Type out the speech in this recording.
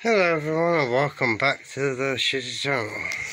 Hello everyone and welcome back to the Shitty channel.